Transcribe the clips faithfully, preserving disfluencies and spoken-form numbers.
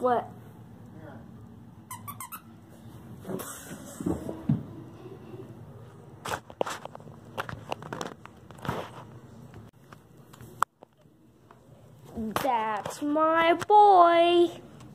What? That's my boy.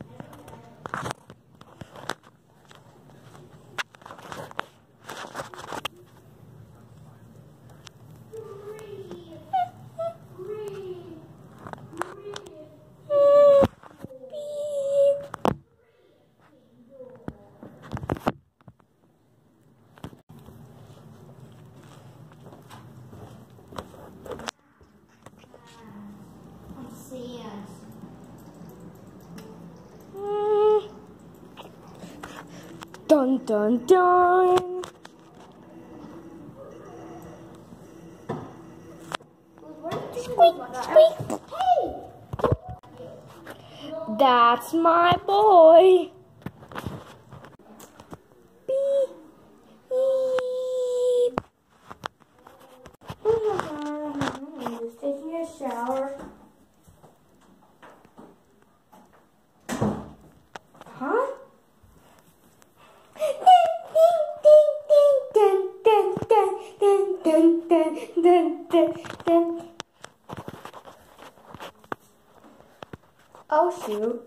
Dun dun dun. Squeak, squeak. Hey! That's my boy. Beep. Beep. Just taking a shower. Huh? Dun, dun, dun, dun, dun. Oh shoot.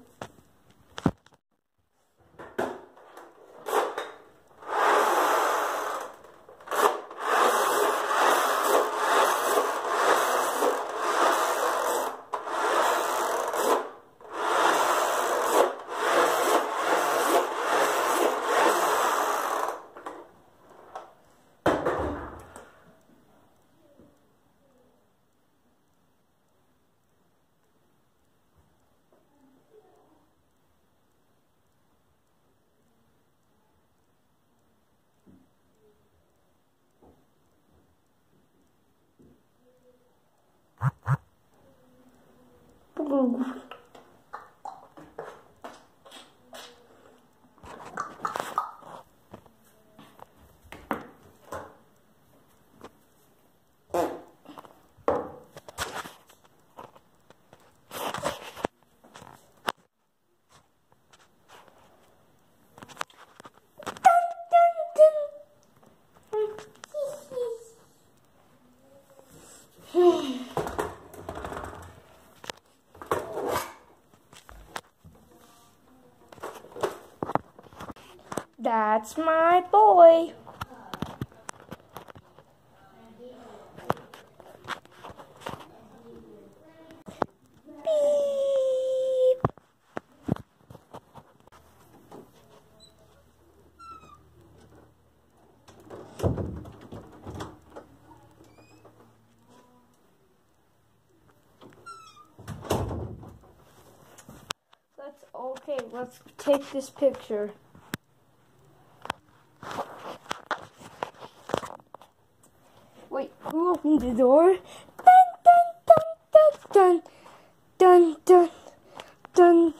That's my boy. Beep. Let's okay, let's take this picture. Wait, who opened the door? Dun dun dun dun dun dun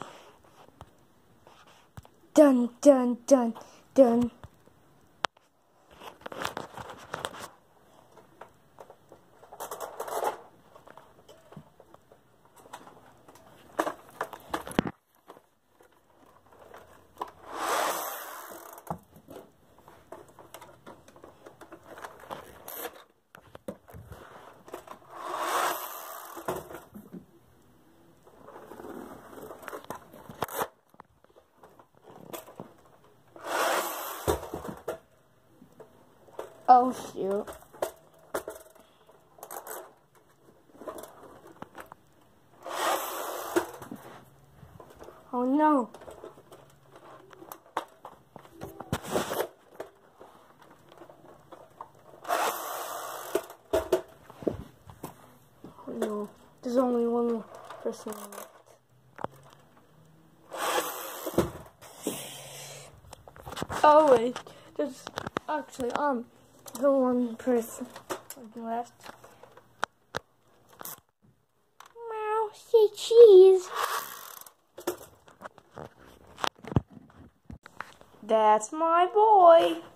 dun dun dun dun. Oh shoot. Oh no. Oh no. There's only one more person left. Oh wait. There's actually um the one person left. Meow, say cheese. That's my boy.